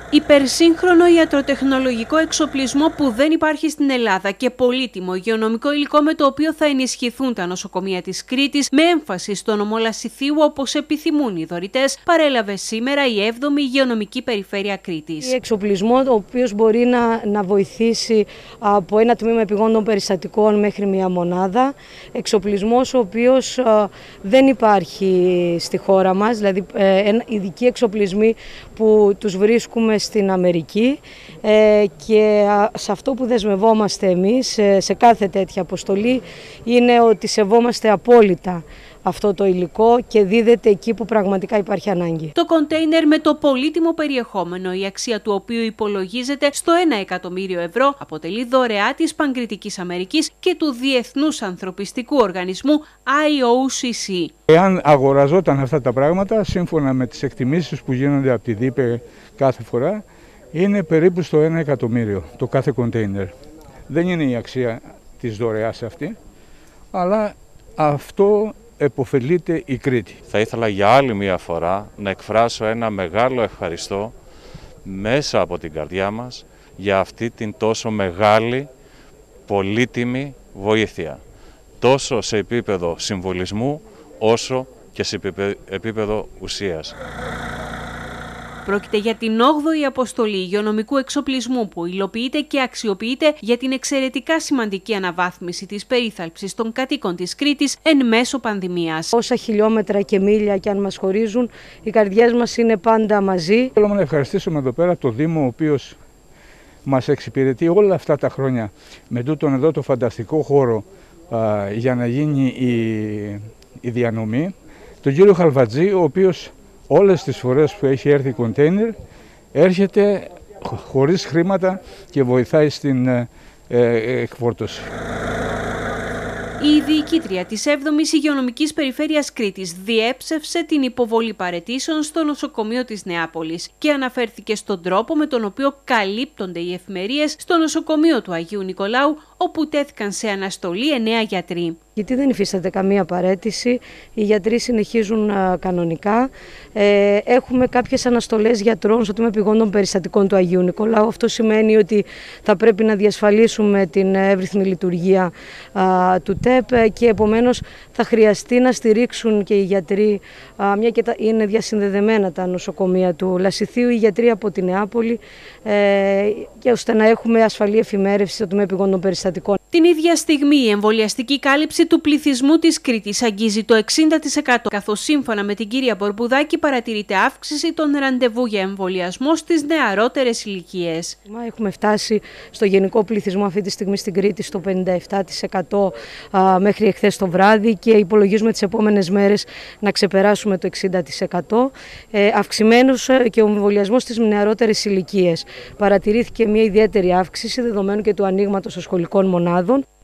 Υπερσύγχρονο ιατροτεχνολογικό εξοπλισμό που δεν υπάρχει στην Ελλάδα και πολύτιμο υγειονομικό υλικό με το οποίο θα ενισχυθούν τα νοσοκομεία της Κρήτης με έμφαση στο νομό Λασιθίου όπως επιθυμούν οι δωρητές, παρέλαβε σήμερα η 7η Υγειονομική Περιφέρεια Κρήτης. Εξοπλισμό ο οποίος μπορεί να βοηθήσει από ένα τμήμα επιγόντων περιστατικών μέχρι μια μονάδα. Εξοπλισμός ο οποίος δεν υπάρχει στη χώρα μας, δηλαδή ειδικοί εξοπλισμοί που τους βρίσκουμε στην Αμερική και σε αυτό που δεσμευόμαστε εμείς σε κάθε τέτοια αποστολή είναι ότι σεβόμαστε απόλυτα αυτό το υλικό και δίδεται εκεί που πραγματικά υπάρχει ανάγκη. Το κοντέινερ με το πολύτιμο περιεχόμενο, η αξία του οποίου υπολογίζεται στο 1 εκατομμύριο ευρώ, αποτελεί δωρεά της Παγκριτικής Αμερικής και του Διεθνούς Ανθρωπιστικού Οργανισμού IOCC. Εάν αγοραζόταν αυτά τα πράγματα, σύμφωνα με τις εκτιμήσεις που γίνονται από τη ΔΥΠΕ κάθε φορά, είναι περίπου στο 1 εκατομμύριο το κάθε κοντέινερ. Δεν είναι η αξία της δωρεάς αυτή, αλλά αυτό επωφελείται η Κρήτη. Θα ήθελα για άλλη μια φορά να εκφράσω ένα μεγάλο ευχαριστώ μέσα από την καρδιά μας για αυτή την τόσο μεγάλη, πολύτιμη βοήθεια. Τόσο σε επίπεδο συμβολισμού, όσο και σε επίπεδο ουσίας. Πρόκειται για την 8η αποστολή υγειονομικού εξοπλισμού που υλοποιείται και αξιοποιείται για την εξαιρετικά σημαντική αναβάθμιση της περίθαλψης των κατοίκων της Κρήτης εν μέσω πανδημίας. Όσα χιλιόμετρα και μίλια και αν μας χωρίζουν, οι καρδιές μας είναι πάντα μαζί. Θέλω να ευχαριστήσουμε εδώ πέρα το Δήμο, ο οποίος μας εξυπηρετεί όλα αυτά τα χρόνια με τούτον εδώ το φανταστικό χώρο για να γίνει η διανομή. Τον κύριο Χαλβατζή, ο οποίος όλες τις φορές που έχει έρθει κοντέινερ έρχεται χωρίς χρήματα και βοηθάει στην εκφόρτωση. Η διοικήτρια της 7ης Υγειονομικής Περιφέρειας Κρήτης διέψευσε την υποβολή παραιτήσεων στο νοσοκομείο της Νεάπολης και αναφέρθηκε στον τρόπο με τον οποίο καλύπτονται οι εφημερίες στο νοσοκομείο του Αγίου Νικολάου, όπου τέθηκαν σε αναστολή 9 γιατροί. Γιατί δεν υφίσταται καμία παραίτηση, οι γιατροί συνεχίζουν κανονικά. Έχουμε κάποιες αναστολές γιατρών στο τμήμα επιγόντων περιστατικών του Αγίου Νικολάου. Αυτό σημαίνει ότι θα πρέπει να διασφαλίσουμε την εύρυθμη λειτουργία του ΤΕΠ και επομένως θα χρειαστεί να στηρίξουν και οι γιατροί, μια και είναι διασυνδεδεμένα τα νοσοκομεία του Λασιθίου, οι γιατροί από τη Νεάπολη, και ώστε να έχουμε ασφαλή εφημέρευση στο τμήμα επιγόντων περιστατικών. Την ίδια στιγμή η εμβολιαστική κάλυψη του πληθυσμού της Κρήτης αγγίζει το 60%, καθώς σύμφωνα με την κυρία Μπορμπουδάκη παρατηρείται αύξηση των ραντεβού για εμβολιασμό στις νεαρότερες ηλικίες. Έχουμε φτάσει στο γενικό πληθυσμό αυτή τη στιγμή στην Κρήτη στο 57% μέχρι εχθές το βράδυ και υπολογίζουμε τις επόμενες μέρες να ξεπεράσουμε το 60%. Αυξημένος και ο εμβολιασμός στις νεαρότερες ηλικίες. Παρατηρήθηκε μια ιδιαίτερη αύξηση δεδομένου και του ανοίγματος των σχολικών μονάδων.